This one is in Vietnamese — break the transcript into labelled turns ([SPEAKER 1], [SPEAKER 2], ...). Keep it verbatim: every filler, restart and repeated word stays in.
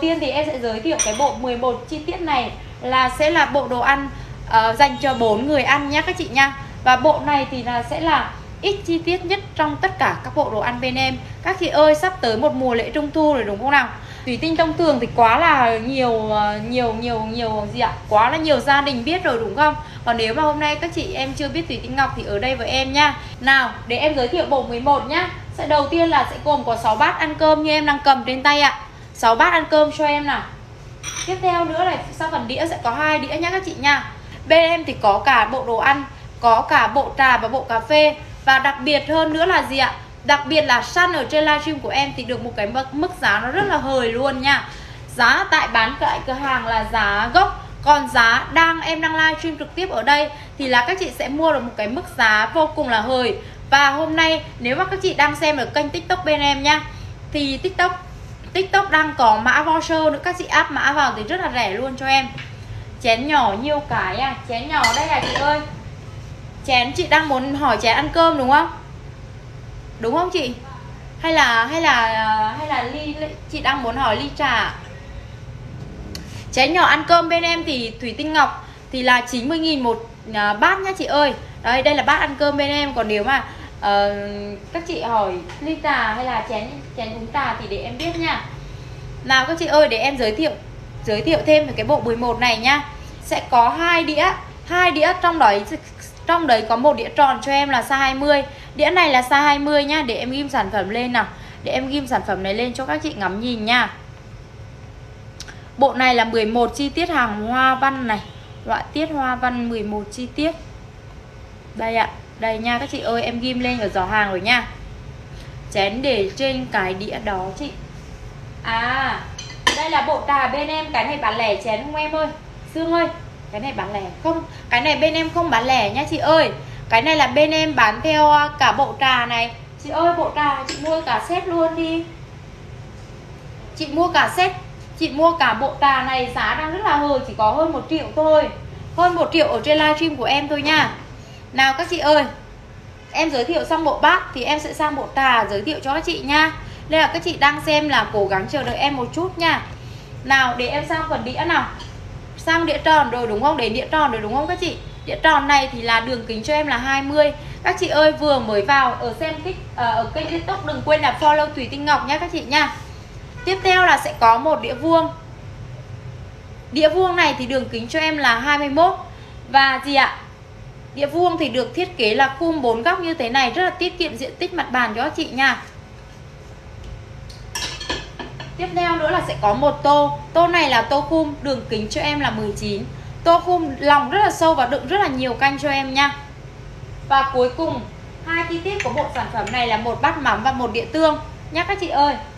[SPEAKER 1] tiên thì em sẽ giới thiệu cái bộ mười một chi tiết này là sẽ là bộ đồ ăn uh, dành cho bốn người ăn nhé các chị nha. Và bộ này thì là sẽ là ít chi tiết nhất trong tất cả các bộ đồ ăn bên em. Các chị ơi, sắp tới một mùa lễ trung thu rồi đúng không nào? Thủy tinh thông thường thì quá là nhiều nhiều nhiều nhiều gì ạ? Quá là nhiều gia đình biết rồi đúng không? Còn nếu mà hôm nay các chị em chưa biết thủy tinh ngọc thì ở đây với em nha. Nào, để em giới thiệu bộ mười một nhá. Sẽ đầu tiên là sẽ gồm có sáu bát ăn cơm như em đang cầm trên tay ạ. sáu bát ăn cơm cho em nào. Tiếp theo nữa là sau phần đĩa sẽ có hai đĩa nhá các chị nha. Bên em thì có cả bộ đồ ăn, có cả bộ trà và bộ cà phê. Và đặc biệt hơn nữa là gì ạ? Đặc biệt là săn ở trên livestream của em thì được một cái mức giá nó rất là hời luôn nha. Giá tại bán tại cửa hàng là giá gốc, còn giá đang em đang livestream trực tiếp ở đây thì là các chị sẽ mua được một cái mức giá vô cùng là hời. Và hôm nay nếu mà các chị đang xem ở kênh TikTok bên em nha, thì TikTok TikTok đang có mã voucher nữa, các chị áp mã vào thì rất là rẻ luôn cho em. Chén nhỏ nhiều cái à, chén nhỏ đây à chị ơi. Chén chị đang muốn hỏi chén ăn cơm đúng không? Đúng không chị? Hay là hay là hay là ly, ly chị đang muốn hỏi ly trà. Chén nhỏ ăn cơm bên em thì thủy tinh ngọc thì là chín mươi nghìn một bát nhá chị ơi. Đây, đây là bát ăn cơm bên em. Còn nếu mà uh, các chị hỏi ly trà hay là chén chén uống trà thì để em biết nha. Nào các chị ơi, để em giới thiệu giới thiệu thêm về cái bộ mười một này nhá. Sẽ có hai đĩa, hai đĩa trong đó trong đấy có một đĩa tròn cho em là size hai mươi. Đĩa này là size hai mươi nhá, để em ghim sản phẩm lên nào. Để em ghim sản phẩm này lên cho các chị ngắm nhìn nha. Bộ này là mười một chi tiết hàng hoa văn này, họa tiết hoa văn mười một chi tiết. Đây ạ, đây nha các chị ơi, em ghim lên ở giỏ hàng rồi nha. Chén để trên cái đĩa đó chị. À, đây là bộ trà bên em, cái này bán lẻ chén không em ơi? Sương ơi, cái này bán lẻ không? Cái này bên em không bán lẻ nha chị ơi. Cái này là bên em bán theo cả bộ trà này. Chị ơi, bộ trà chị mua cả set luôn đi. Chị mua cả set, chị mua cả bộ trà này giá đang rất là hời, chỉ có hơn một triệu thôi. Hơn một triệu ở trên livestream của em thôi nha. Nào các chị ơi, em giới thiệu xong bộ bát thì em sẽ sang bộ trà giới thiệu cho các chị nha. Nên là các chị đang xem là cố gắng chờ đợi em một chút nha. Nào, để em sang phần đĩa nào. Sang đĩa tròn rồi đúng không? Đến đĩa tròn rồi đúng không các chị? Đĩa tròn này thì là đường kính cho em là hai mươi. Các chị ơi, vừa mới vào ở xem kích uh, ở kênh TikTok đừng quên là follow Thủy Tinh Ngọc nhé các chị nha. Tiếp theo là sẽ có một đĩa vuông. Đĩa vuông này thì đường kính cho em là hai mươi mốt. Và gì ạ? Đĩa vuông thì được thiết kế là khum bốn góc như thế này, rất là tiết kiệm diện tích mặt bàn cho các chị nha. Tiếp theo nữa là sẽ có một tô. Tô này là tô khum, đường kính cho em là mười chín. Tô khum lòng rất là sâu và đựng rất là nhiều canh cho em nha. Và cuối cùng, hai chi tiết của bộ sản phẩm này là một bát mắm và một đĩa tương nhá các chị ơi.